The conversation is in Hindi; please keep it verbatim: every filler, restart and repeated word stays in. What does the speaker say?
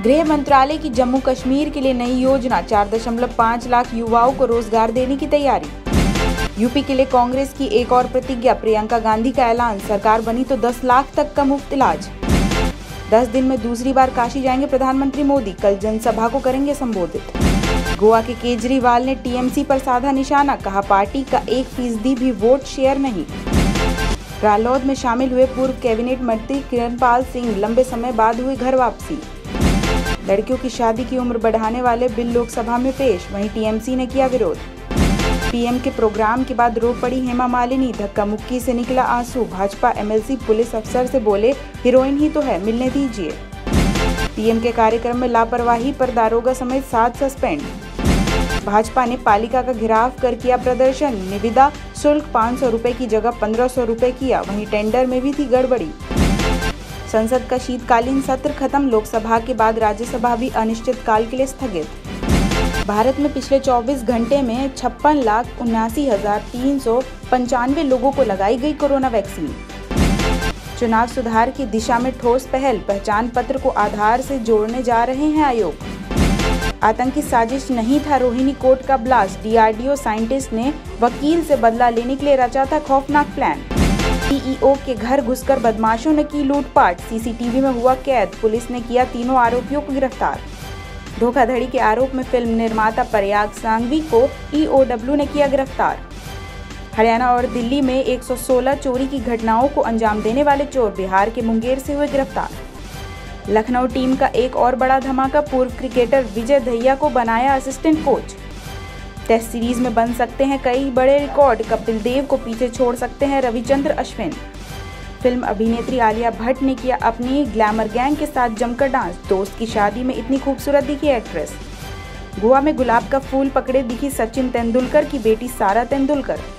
गृह मंत्रालय की जम्मू कश्मीर के लिए नई योजना, चार दशमलव पाँच लाख युवाओं को रोजगार देने की तैयारी। यूपी के लिए कांग्रेस की एक और प्रतिज्ञा, प्रियंका गांधी का ऐलान, सरकार बनी तो दस लाख तक का मुफ्त इलाज। दस दिन में दूसरी बार काशी जाएंगे प्रधानमंत्री मोदी, कल जनसभा को करेंगे संबोधित। गोवा के केजरीवाल ने टीएमसी पर साधा निशाना, कहा पार्टी का एक फीसदी भी वोट शेयर नहीं। रालौद में शामिल हुए पूर्व कैबिनेट मंत्री किरणपाल सिंह, लंबे समय बाद हुई घर वापसी। लड़कियों की शादी की उम्र बढ़ाने वाले बिल लोकसभा में पेश, वहीं टीएमसी ने किया विरोध। पीएम के प्रोग्राम के बाद रो पड़ी हेमा मालिनी, धक्का मुक्की से निकला आंसू। भाजपा एमएलसी पुलिस अफसर से बोले, हीरोइन ही तो है, मिलने दीजिए। पीएम के कार्यक्रम में लापरवाही पर दारोगा समेत सात सस्पेंड। भाजपा ने पालिका का घेराव कर किया प्रदर्शन, निविदा शुल्क पाँच सौ रुपए की जगह पंद्रह सौ रुपए किया, वहीं टेंडर में भी थी गड़बड़ी। संसद का शीतकालीन सत्र खत्म, लोकसभा के बाद राज्यसभा भी अनिश्चितकाल के लिए स्थगित। भारत में पिछले चौबीस घंटे में छप्पन लाख उन्यासी हजार तीन सौ पंचानवे लोगों को लगाई गई कोरोना वैक्सीन। चुनाव सुधार की दिशा में ठोस पहल, पहचान पत्र को आधार से जोड़ने जा रहे हैं आयोग। आतंकी साजिश नहीं था रोहिणी कोर्ट का ब्लास्ट, डीआरडीओ साइंटिस्ट ने वकील से बदला लेने के लिए रचा था खौफनाक प्लान। सीईओ के घर घुसकर बदमाशों ने की लूटपाट, सीसीटीवी में हुआ कैद, पुलिस ने किया तीनों आरोपियों को गिरफ्तार। धोखाधड़ी के आरोप में फिल्म निर्माता प्रयाग सांघवी को ईओडब्ल्यू ने किया गिरफ्तार। हरियाणा और दिल्ली में एक सौ सोलह चोरी की घटनाओं को अंजाम देने वाले चोर बिहार के मुंगेर से हुए गिरफ्तार। लखनऊ टीम का एक और बड़ा धमाका, पूर्व क्रिकेटर विजय दहिया को बनाया असिस्टेंट कोच। टेस्ट सीरीज में बन सकते हैं कई बड़े रिकॉर्ड, कपिल देव को पीछे छोड़ सकते हैं रविचंद्र अश्विन। फिल्म अभिनेत्री आलिया भट्ट ने किया अपनी ग्लैमर गैंग के साथ जमकर डांस, दोस्त की शादी में इतनी खूबसूरत दिखी एक्ट्रेस। गोवा में गुलाब का फूल पकड़े दिखी सचिन तेंदुलकर की बेटी सारा तेंदुलकर।